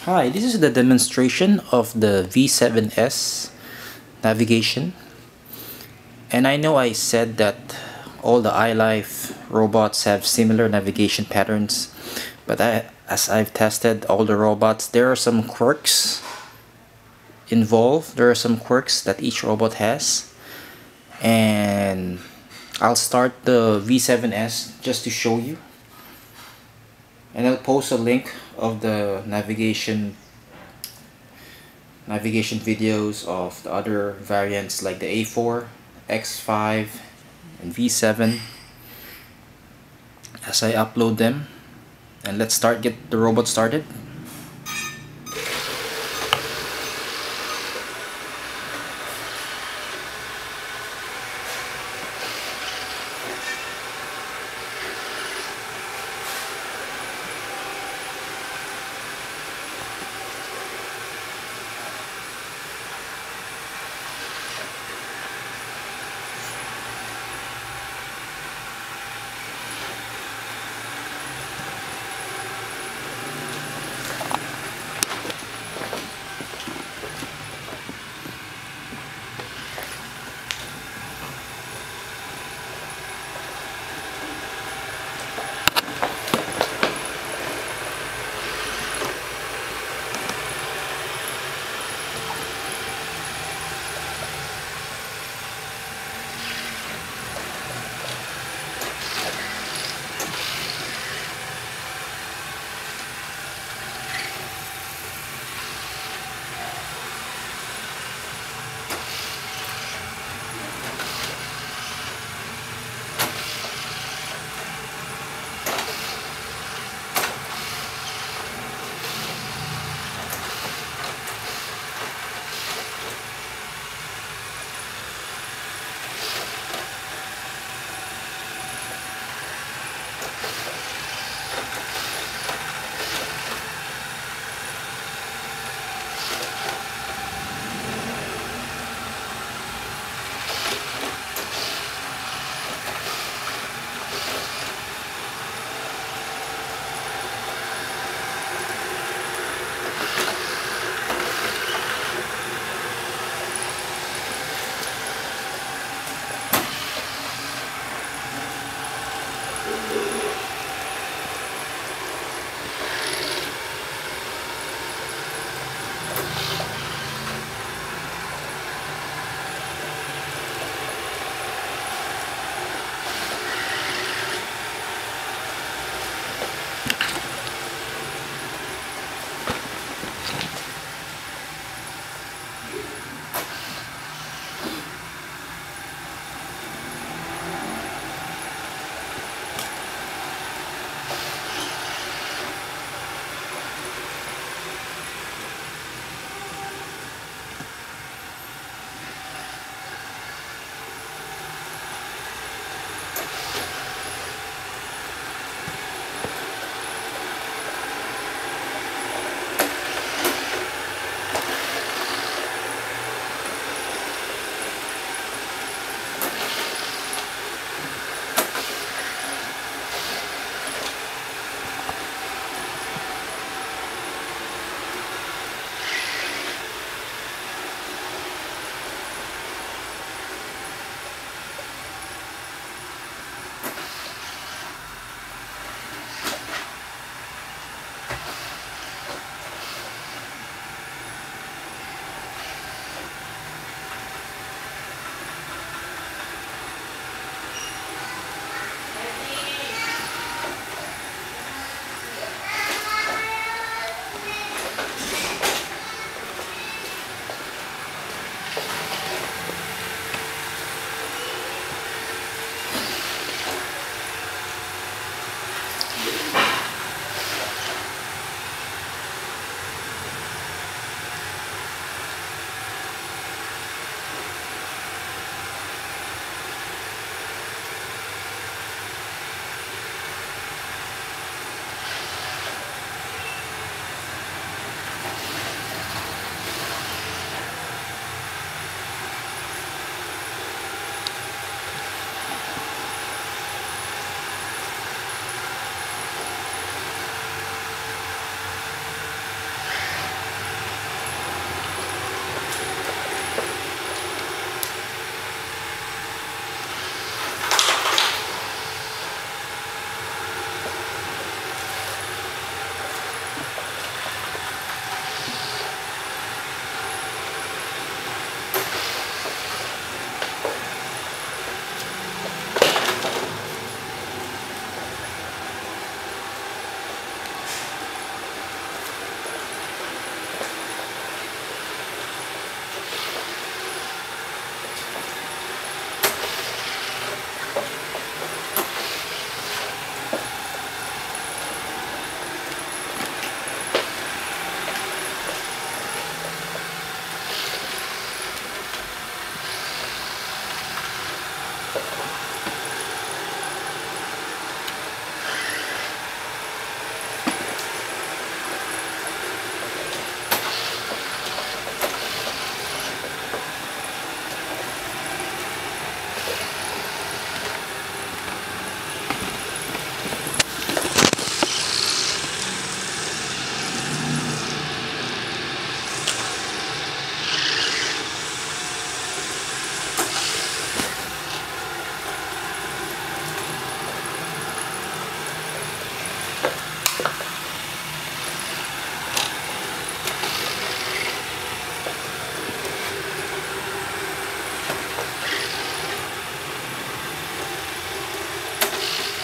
Hi, this is the demonstration of the V7S Navigation. And I know I said that all the ILIFE robots have similar navigation patterns, but as I've tested all the robots, there are some quirks involved. There are some quirks that each robot has. And I'll start the V7S just to show you. And I'll post a link of the navigation videos of the other variants like the A4, X5, and V7 as I upload them. And let's get the robot started.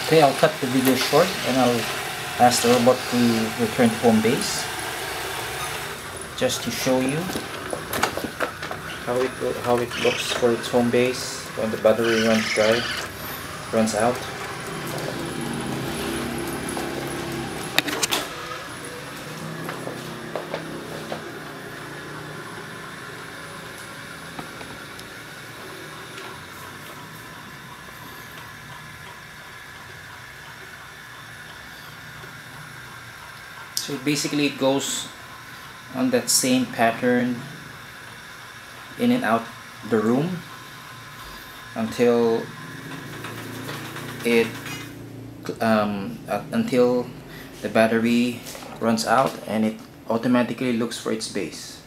Okay, I'll cut the video short and I'll ask the robot to return to home base, just to show you how it looks for its home base when the battery runs out. So basically it goes on that same pattern in and out the room until until the battery runs out, and it automatically looks for its base.